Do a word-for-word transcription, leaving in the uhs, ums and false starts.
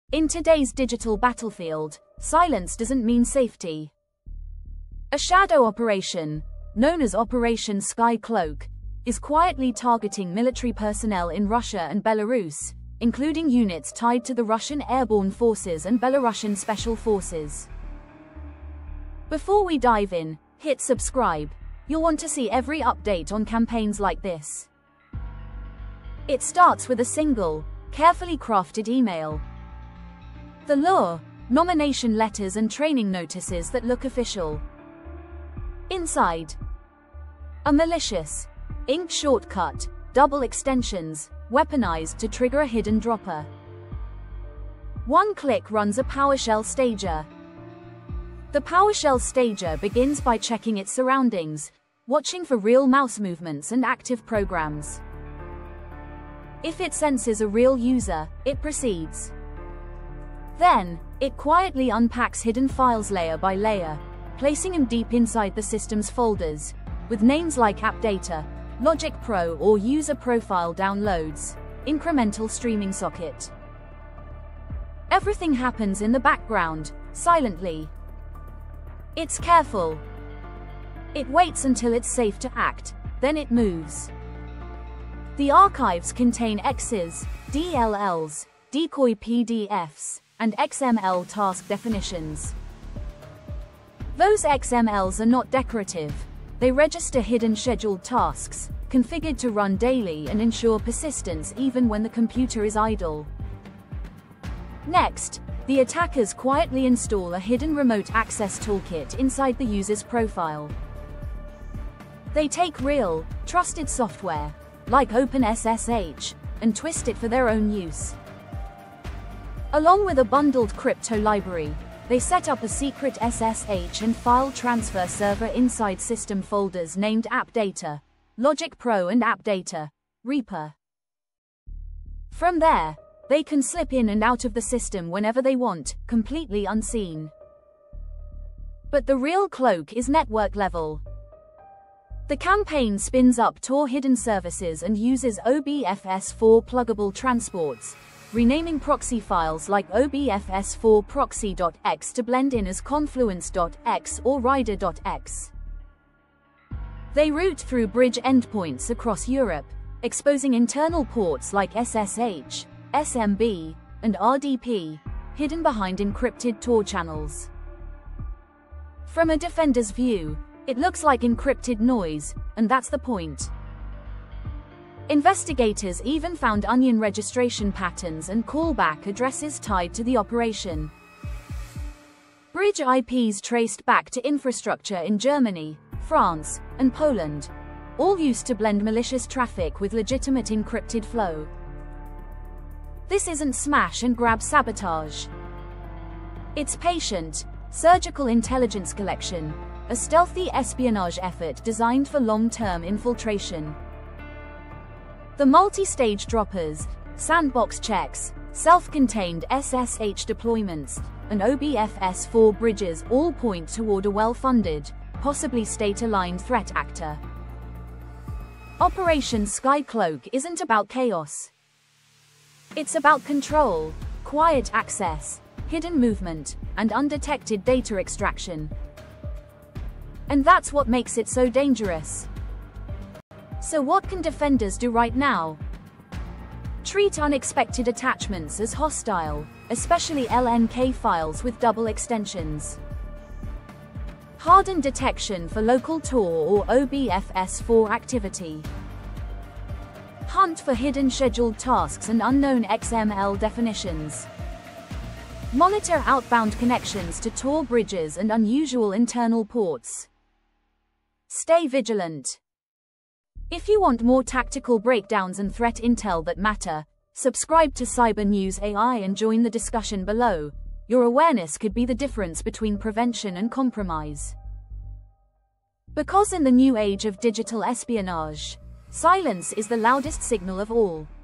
In today's digital battlefield, silence doesn't mean safety. A shadow operation, known as Operation SkyCloak, is quietly targeting military personnel in Russia and Belarus, including units tied to the Russian Airborne Forces and Belarusian Special Forces. Before we dive in, hit subscribe. You'll want to see every update on campaigns like this. It starts with a single, carefully crafted email. The lure: nomination letters and training notices that look official. Inside, a malicious, ink shortcut, double extensions, weaponized to trigger a hidden dropper. One click runs a PowerShell stager. The PowerShell stager begins by checking its surroundings, watching for real mouse movements and active programs. If it senses a real user, it proceeds. Then, it quietly unpacks hidden files layer by layer, placing them deep inside the system's folders, with names like AppData, Logic Pro or User Profile Downloads, Incremental Streaming Socket. Everything happens in the background, silently. It's careful. It waits until it's safe to act, then it moves. The archives contain X Is, D L Ls, decoy P D Fs, and X M L task definitions. Those X M Ls are not decorative. They register hidden scheduled tasks, configured to run daily and ensure persistence even when the computer is idle. Next, the attackers quietly install a hidden remote access toolkit inside the user's profile. They take real, trusted software, like OpenSSH, and twist it for their own use. Along with a bundled crypto library, they set up a secret S S H and file transfer server inside system folders named AppData, Logic Pro and AppData, Reaper. From there, they can slip in and out of the system whenever they want, completely unseen. But the real cloak is network level. The campaign spins up Tor hidden services and uses O B F S four pluggable transports, renaming proxy files like O B F S four proxy dot x to blend in as confluence dot x or rider dot x. They route through bridge endpoints across Europe, exposing internal ports like S S H, S M B, and R D P, hidden behind encrypted Tor channels. From a defender's view, it looks like encrypted noise, and that's the point. Investigators even found onion registration patterns and callback addresses tied to the operation. Bridge I Ps traced back to infrastructure in Germany, France, and Poland, all used to blend malicious traffic with legitimate encrypted flow. This isn't smash and grab sabotage. It's patient, surgical intelligence collection, a stealthy espionage effort designed for long-term infiltration. The multi-stage droppers, sandbox checks, self-contained S S H deployments, and O B F S four bridges all point toward a well-funded, possibly state-aligned threat actor. Operation SkyCloak isn't about chaos. It's about control, quiet access, hidden movement, and undetected data extraction. And that's what makes it so dangerous. So what can defenders do right now? Treat unexpected attachments as hostile, especially L N K files with double extensions. Harden detection for local Tor or O B F S four activity. Hunt for hidden scheduled tasks and unknown X M L definitions. Monitor outbound connections to Tor bridges and unusual internal ports. Stay vigilant. If you want more tactical breakdowns and threat intel that matter, subscribe to CyberNews A I and join the discussion below. Your awareness could be the difference between prevention and compromise. Because in the new age of digital espionage, silence is the loudest signal of all.